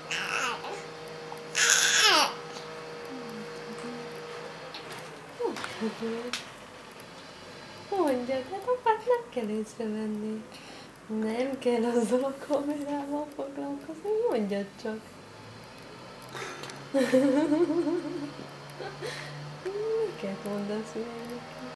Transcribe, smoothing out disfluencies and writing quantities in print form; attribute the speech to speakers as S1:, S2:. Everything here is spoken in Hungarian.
S1: Mondjad, hát apát nem kell észrevenni. Nem kell azzal a kamerával foglalkozni, mondjad csak. Miket mondasz meg neki?